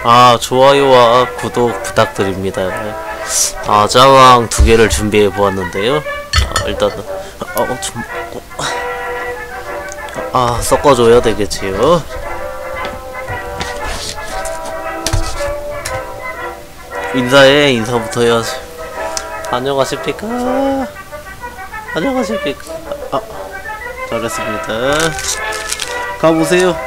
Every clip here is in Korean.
좋아요와 구독 부탁드립니다. 짜왕 2개를 준비해 보았는데요. 일단은 좀 섞어줘야 되겠지요. 인사부터 해야지. 안녕하십니까? 잘했습니다. 가보세요.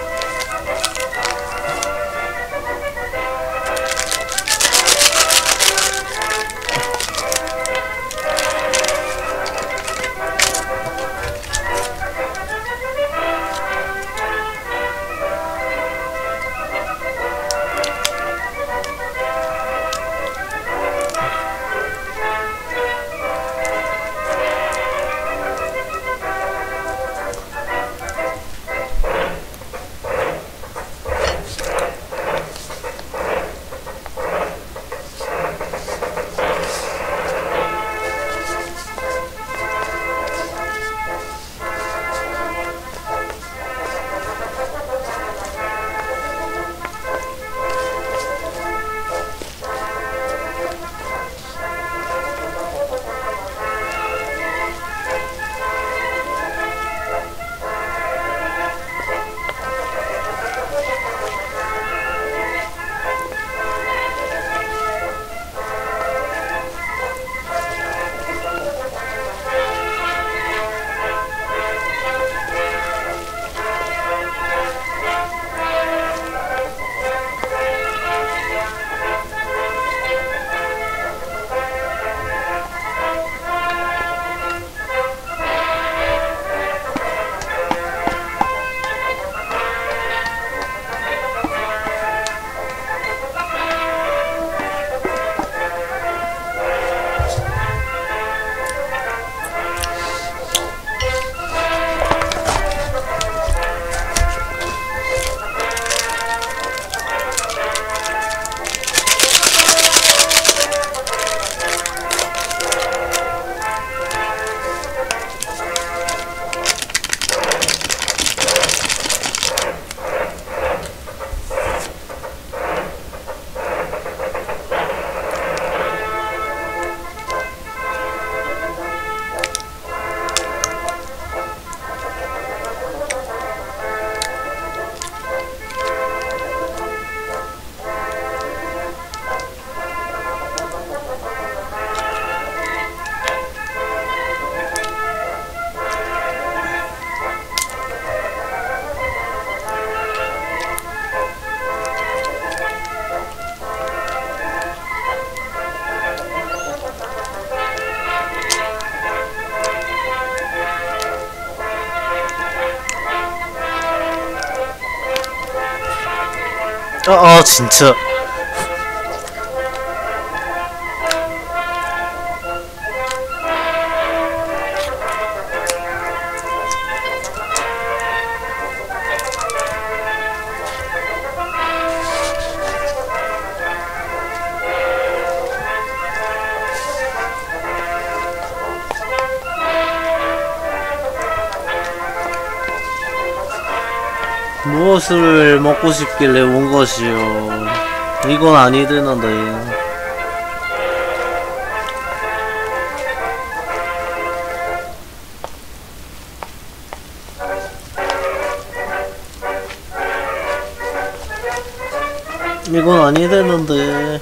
진짜. 무엇을 먹고 싶길래 온 것이요. 이건 아니되는데. 이건 아니되는데.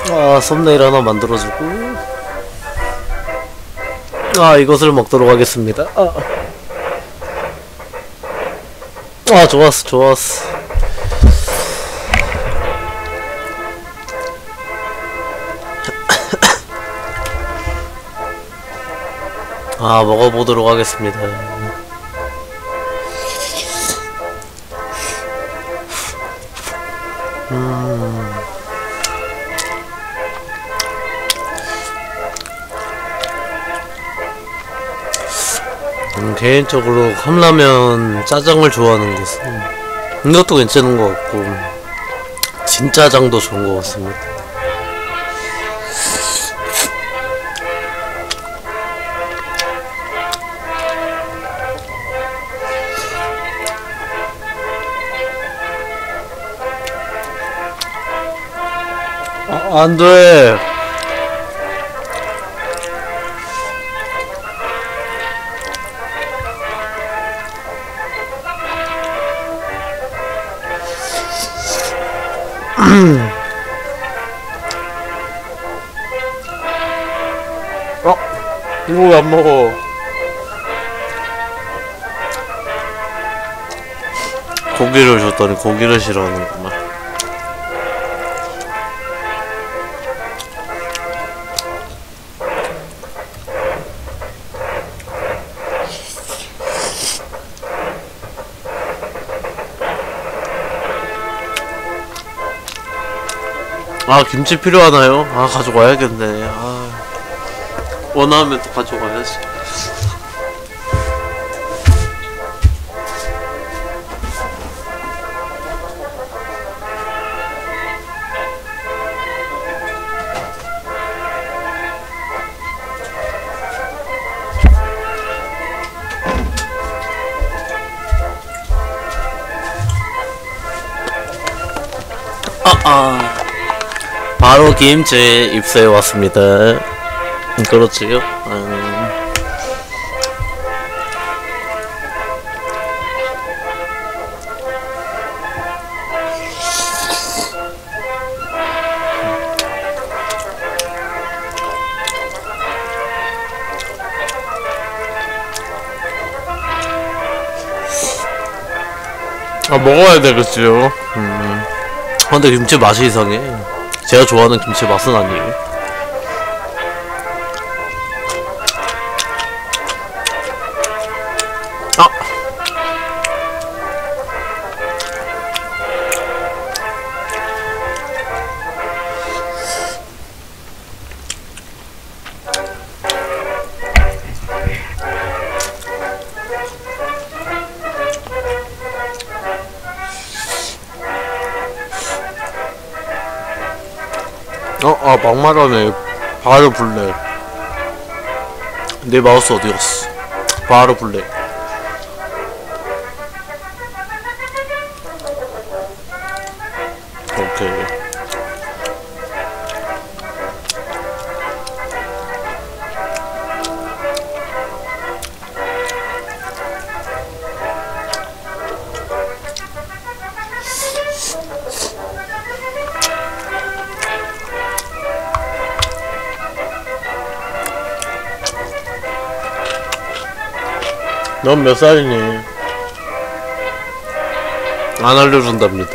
아, 썸네일 하나 만들어주고. 아, 이것을 먹도록 하겠습니다. 아, 좋았어, 좋았어. 아, 먹어보도록 하겠습니다. 개인적으로 컵라면 짜장을 좋아하는 것은 이것도 괜찮은 것 같고 진짜장도 좋은 것 같습니다. 아, 안 돼. 이거 왜 안 먹어? 고기를 줬더니 고기를 싫어하는구만. 아, 김치 필요하나요? 아, 가져와야겠네. 아, 원하면 또 가져가야지. 바로 김치 입수해 왔습니다. 그렇지요? 아, 먹어야 되겠지요. 근데 김치 맛이 이상해. 제가 좋아하는 김치 맛은 아니에요. 막말하네. 바로 블랙. 내 마우스 어디 갔어? 바로 블랙. 오케이. 넌 몇 살이니? 안 알려준답니다.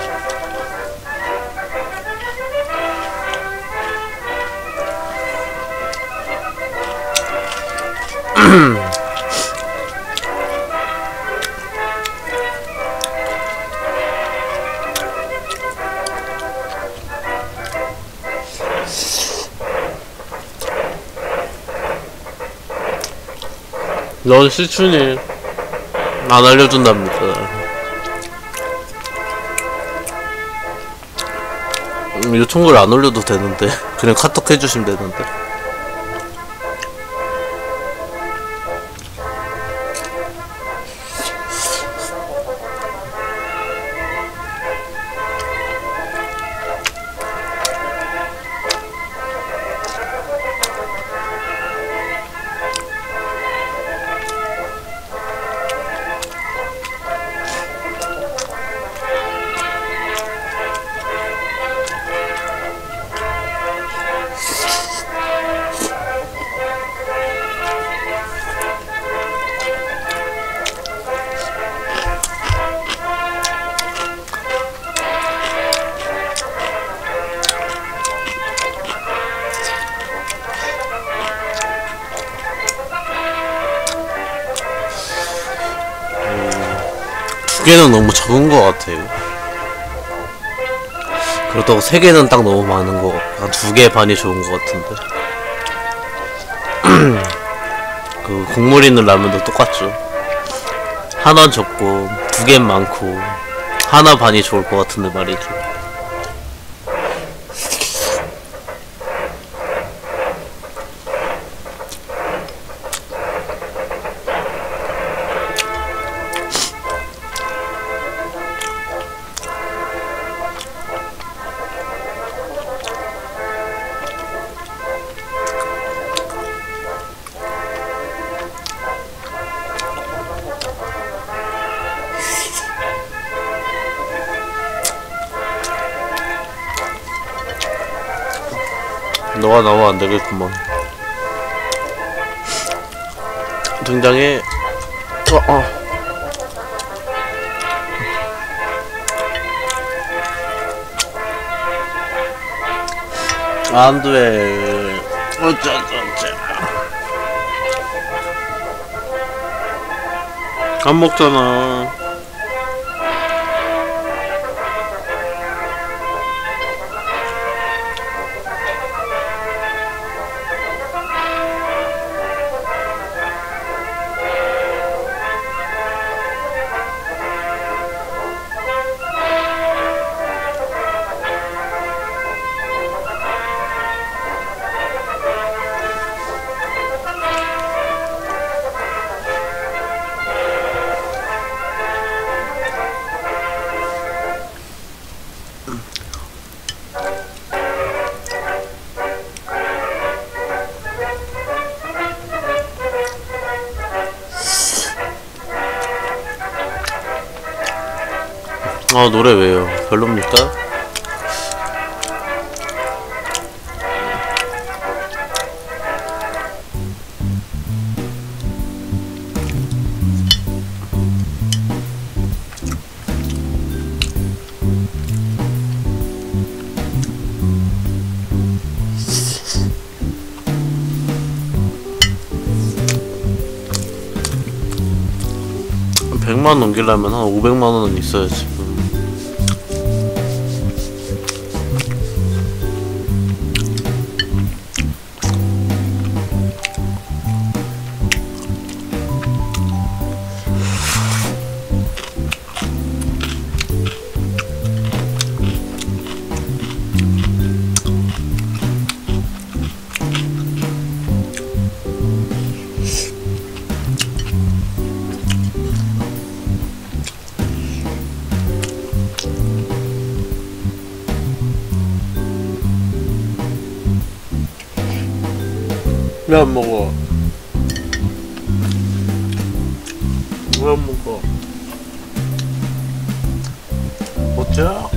넌 시춘이 안 알려준답니다. 요청글 안 올려도 되는데 그냥 카톡 해주시면 되는데. 2개는 너무 적은 것 같아요. 그렇다고 3개는 딱 너무 많은 거 같고 한 2개 반이 좋은 것 같은데. 그 국물 있는 라면도 똑같죠. 하나 적고 2개 많고 하나 반이 좋을 것 같은데 말이죠. 너가 나와 안 되겠구먼. 등장해. 안 돼. 어쩌저쩌. 안 먹잖아. 노래 왜요? 별로입니까? 한 100만 넘기려면 한 500만 원은 있어야지. 왜 안 먹어? 왜 안 먹어? 어째?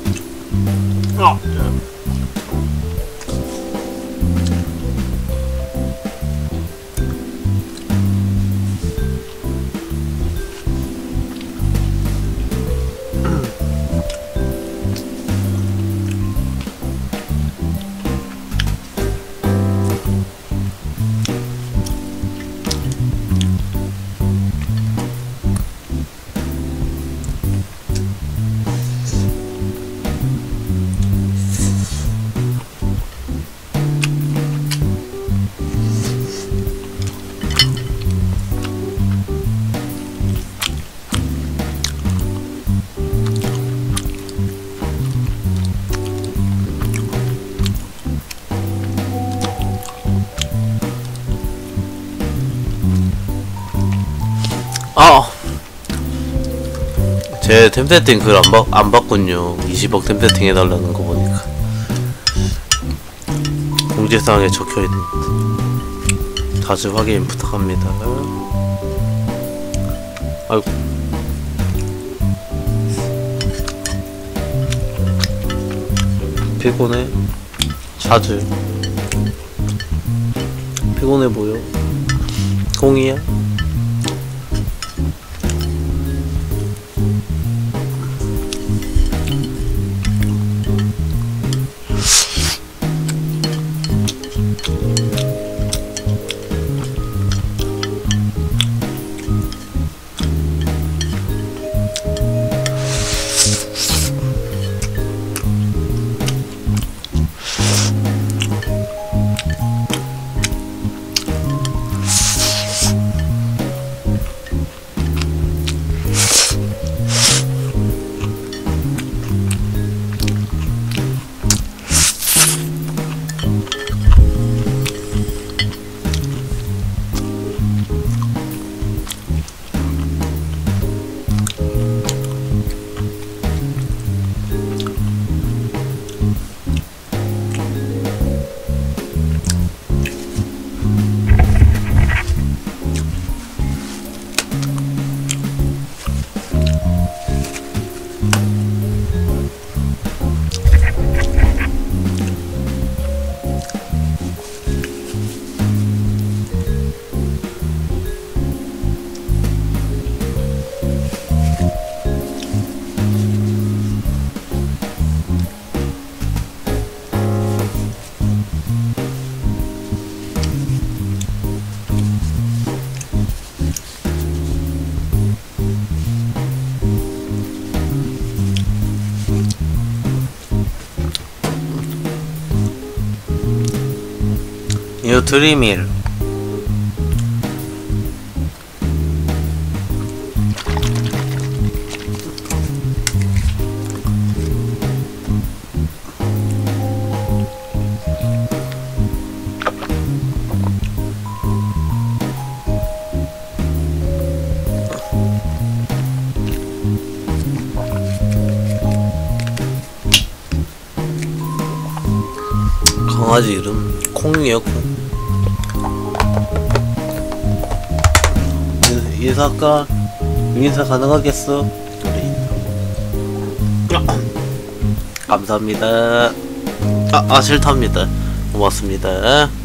제 템세팅 글 안 봤군요. 20억 템세팅 해달라는 거 보니까 공지사항에 적혀있는 다시 확인 부탁합니다. 아이고 피곤해? 자주 피곤해 보여? 공이야? 이거 드림일. 강아지 이름 콩이요, 콩. 인사할까? 인사 가능하겠어? 그래. 감사합니다. 싫답니다. 고맙습니다.